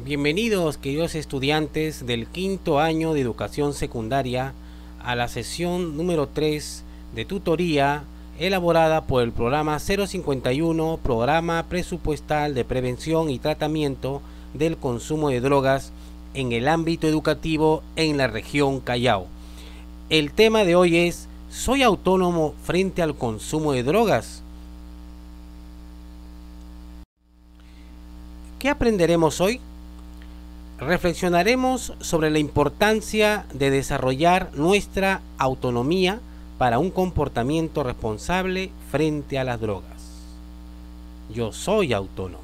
Bienvenidos, queridos estudiantes del quinto año de educación secundaria, a la sesión número 3 de tutoría elaborada por el programa 051, Programa Presupuestal de Prevención y Tratamiento del Consumo de Drogas en el ámbito educativo en la región Callao. El tema de hoy es: ¿soy autónomo frente al consumo de drogas? ¿Qué aprenderemos hoy? Reflexionaremos sobre la importancia de desarrollar nuestra autonomía para un comportamiento responsable frente a las drogas. Yo soy autónomo.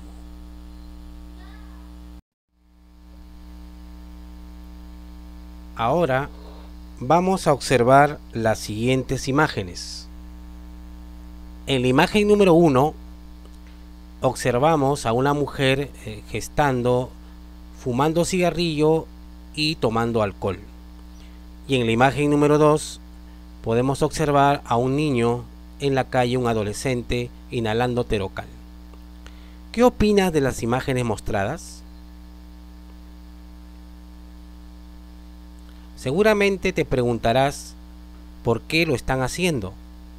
Ahora vamos a observar las siguientes imágenes. En la imagen número 1 observamos a una mujer gestando, fumando cigarrillo y tomando alcohol. Y en la imagen número 2 podemos observar a un niño en la calle, un adolescente, inhalando terocal. ¿Qué opinas de las imágenes mostradas? Seguramente te preguntarás por qué lo están haciendo.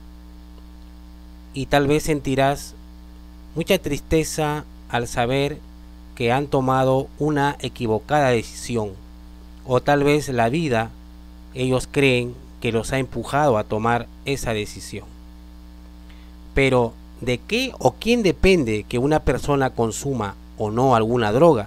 Y tal vez sentirás mucha tristeza al saber que han tomado una equivocada decisión, o tal vez la vida, ellos creen que los ha empujado a tomar esa decisión. Pero, ¿de qué o quién depende que una persona consuma o no alguna droga?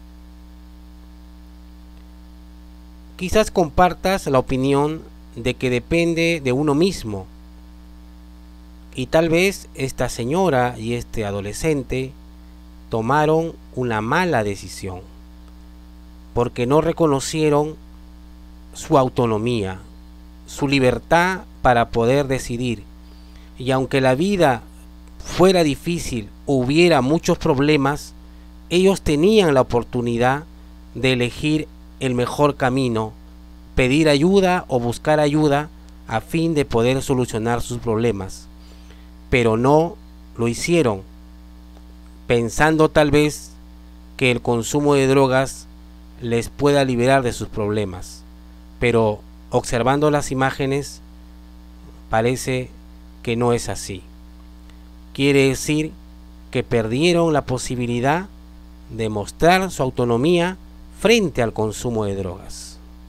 Quizás compartas la opinión de que depende de uno mismo, y tal vez esta señora y este adolescente tomaron una mala decisión porque no reconocieron su autonomía, su libertad para poder decidir. Y aunque la vida fuera difícil, hubiera muchos problemas, ellos tenían la oportunidad de elegir el mejor camino, pedir ayuda o buscar ayuda a fin de poder solucionar sus problemas. Pero no lo hicieron, pensando tal vez que el consumo de drogas les pueda liberar de sus problemas. Pero observando las imágenes, parece que no es así. Quiere decir que perdieron la posibilidad de mostrar su autonomía frente al consumo de drogas.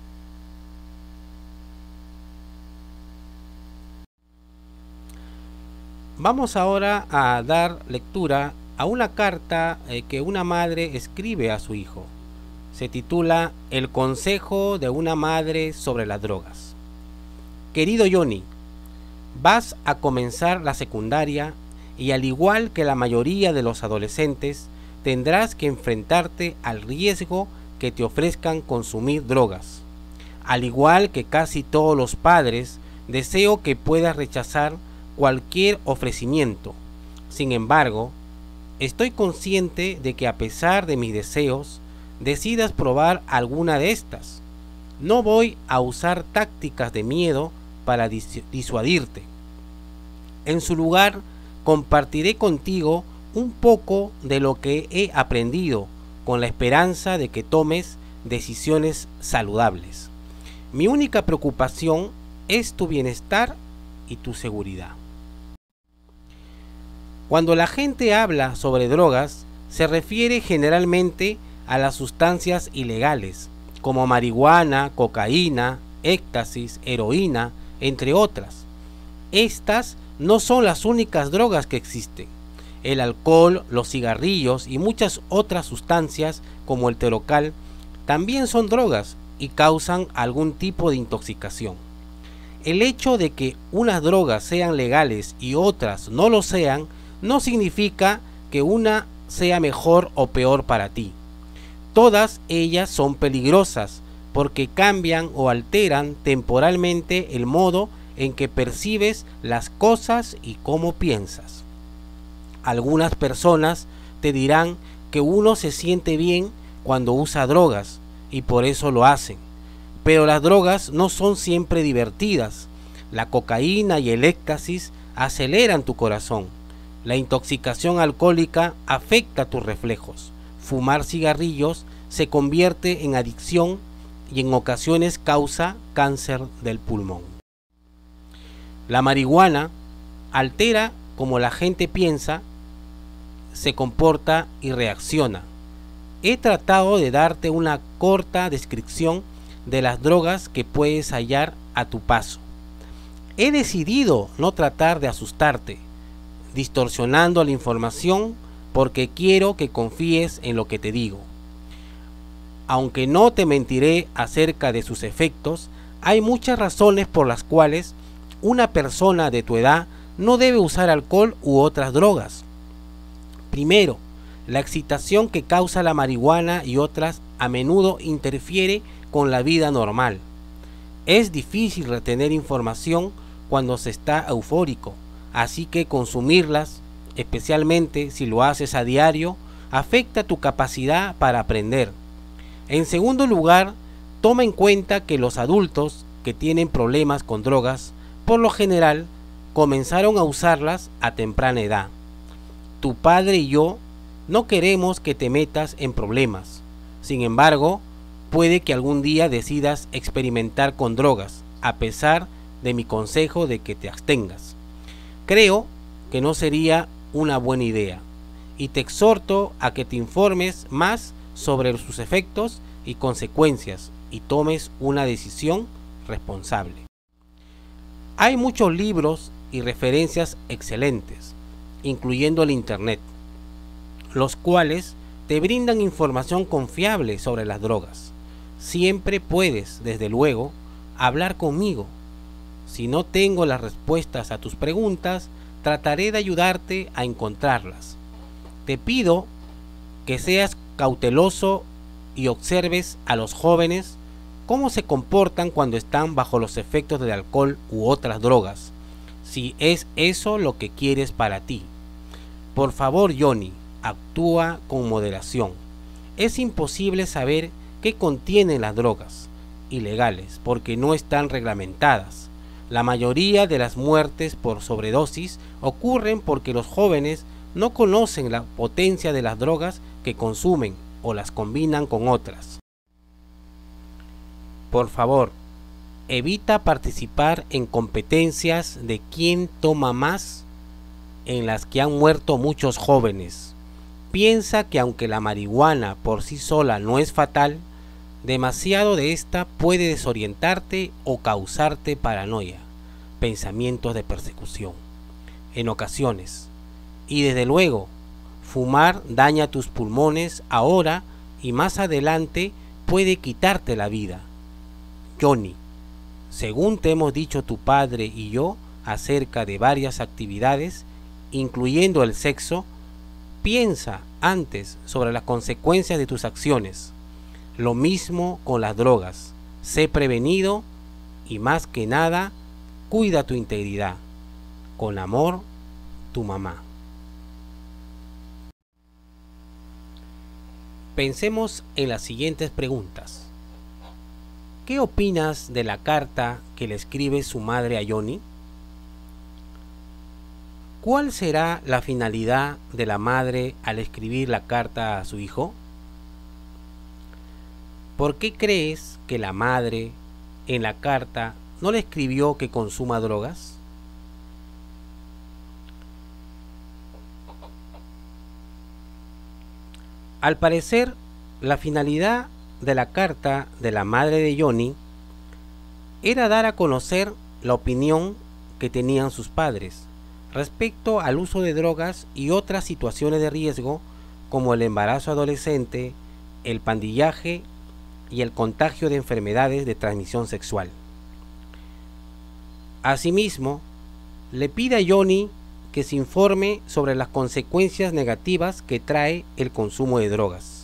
Vamos ahora a dar lectura a una carta que una madre escribe a su hijo. Se titula El consejo de una madre sobre las drogas. Querido Johnny, vas a comenzar la secundaria y, al igual que la mayoría de los adolescentes, tendrás que enfrentarte al riesgo que te ofrezcan consumir drogas. Al igual que casi todos los padres, deseo que puedas rechazar cualquier ofrecimiento. Sin embargo, estoy consciente de que, a pesar de mis deseos, decidas probar alguna de estas. No voy a usar tácticas de miedo para disuadirte. En su lugar, compartiré contigo un poco de lo que he aprendido, con la esperanza de que tomes decisiones saludables. Mi única preocupación es tu bienestar y tu seguridad. Cuando la gente habla sobre drogas, se refiere generalmente a las sustancias ilegales, como marihuana, cocaína, éxtasis, heroína, entre otras. Estas no son las únicas drogas que existen. El alcohol, los cigarrillos y muchas otras sustancias, como el terocal, también son drogas y causan algún tipo de intoxicación. El hecho de que unas drogas sean legales y otras no lo sean, no significa que una sea mejor o peor para ti. Todas ellas son peligrosas porque cambian o alteran temporalmente el modo en que percibes las cosas y cómo piensas. Algunas personas te dirán que uno se siente bien cuando usa drogas y por eso lo hacen. Pero las drogas no son siempre divertidas. La cocaína y el éxtasis aceleran tu corazón. La intoxicación alcohólica afecta tus reflejos. Fumar cigarrillos se convierte en adicción y en ocasiones causa cáncer del pulmón. La marihuana altera como la gente piensa, se comporta y reacciona. He tratado de darte una corta descripción de las drogas que puedes hallar a tu paso. He decidido no tratar de asustarte, distorsionando la información porque quiero que confíes en lo que te digo. Aunque no te mentiré acerca de sus efectos, hay muchas razones por las cuales una persona de tu edad no debe usar alcohol u otras drogas. Primero, la excitación que causa la marihuana y otras a menudo interfiere con la vida normal. Es difícil retener información cuando se está eufórico, así que consumirlas, especialmente si lo haces a diario, afecta tu capacidad para aprender. En segundo lugar, toma en cuenta que los adultos que tienen problemas con drogas, por lo general, comenzaron a usarlas a temprana edad. Tu padre y yo no queremos que te metas en problemas. Sin embargo, puede que algún día decidas experimentar con drogas, a pesar de mi consejo de que te abstengas. Creo que no sería una buena idea, y te exhorto a que te informes más sobre sus efectos y consecuencias y tomes una decisión responsable. Hay muchos libros y referencias excelentes, incluyendo el Internet, los cuales te brindan información confiable sobre las drogas. Siempre puedes, desde luego, hablar conmigo. Si no tengo las respuestas a tus preguntas, trataré de ayudarte a encontrarlas. Te pido que seas cauteloso y observes a los jóvenes cómo se comportan cuando están bajo los efectos del alcohol u otras drogas, si es eso lo que quieres para ti. Por favor, Johnny, actúa con moderación. Es imposible saber qué contienen las drogas ilegales porque no están reglamentadas. La mayoría de las muertes por sobredosis ocurren porque los jóvenes no conocen la potencia de las drogas que consumen o las combinan con otras. Por favor, evita participar en competencias de quién toma más en las que han muerto muchos jóvenes. Piensa que aunque la marihuana por sí sola no es fatal, demasiado de esta puede desorientarte o causarte paranoia, pensamientos de persecución, en ocasiones. Y desde luego, fumar daña tus pulmones ahora y más adelante puede quitarte la vida. Johnny, según te hemos dicho tu padre y yo acerca de varias actividades, incluyendo el sexo, piensa antes sobre las consecuencias de tus acciones. Lo mismo con las drogas. Sé prevenido y más que nada, cuida tu integridad. Con amor, tu mamá. Pensemos en las siguientes preguntas. ¿Qué opinas de la carta que le escribe su madre a Johnny? ¿Cuál será la finalidad de la madre al escribir la carta a su hijo? ¿Por qué crees que la madre en la carta no le escribió que consuma drogas? Al parecer, la finalidad de la carta de la madre de Johnny era dar a conocer la opinión que tenían sus padres respecto al uso de drogas y otras situaciones de riesgo como el embarazo adolescente, el pandillaje y el contagio de enfermedades de transmisión sexual. Asimismo, le pide a Johnny que se informe sobre las consecuencias negativas que trae el consumo de drogas,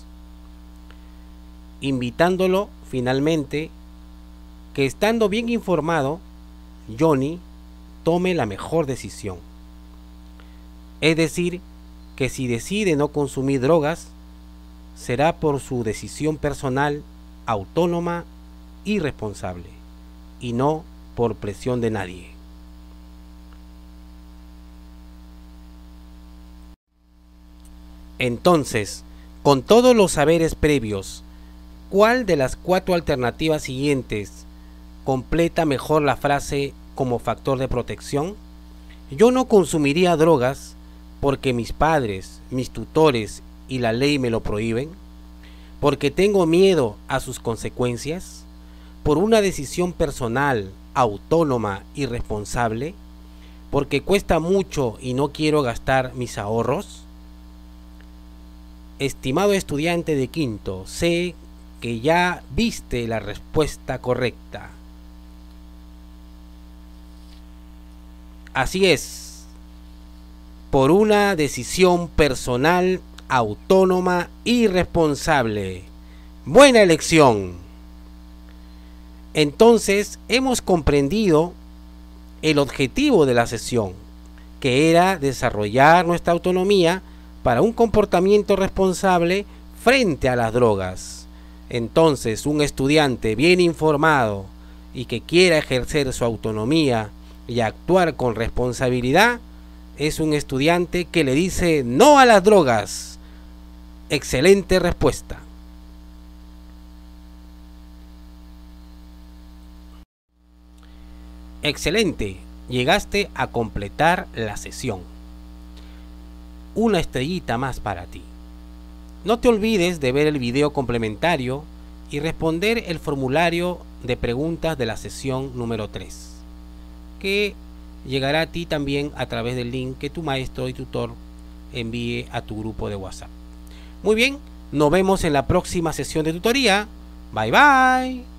invitándolo finalmente que estando bien informado, Johnny tome la mejor decisión. Es decir, que si decide no consumir drogas, será por su decisión personal, autónoma y responsable, y no por presión de nadie. Entonces, con todos los saberes previos ¿Cuál de las 4 alternativas siguientes completa mejor la frase como factor de protección? Yo no consumiría drogas porque mis padres, mis tutores y la ley me lo prohíben, porque tengo miedo a sus consecuencias, por una decisión personal, autónoma y responsable, porque cuesta mucho y no quiero gastar mis ahorros. Estimado estudiante de quinto, sé que ya viste la respuesta correcta. Así es, por una decisión personal, autónoma y responsable. Buena elección. Entonces, hemos comprendido el objetivo de la sesión, que era desarrollar nuestra autonomía para un comportamiento responsable frente a las drogas. Entonces, un estudiante bien informado y que quiera ejercer su autonomía y actuar con responsabilidad es un estudiante que le dice no a las drogas. Excelente respuesta. Excelente, llegaste a completar la sesión. Una estrellita más para ti. No te olvides de ver el video complementario y responder el formulario de preguntas de la sesión número 3, que llegará a ti también a través del link que tu maestro y tutor envíe a tu grupo de WhatsApp. Muy bien, nos vemos en la próxima sesión de tutoría. Bye bye.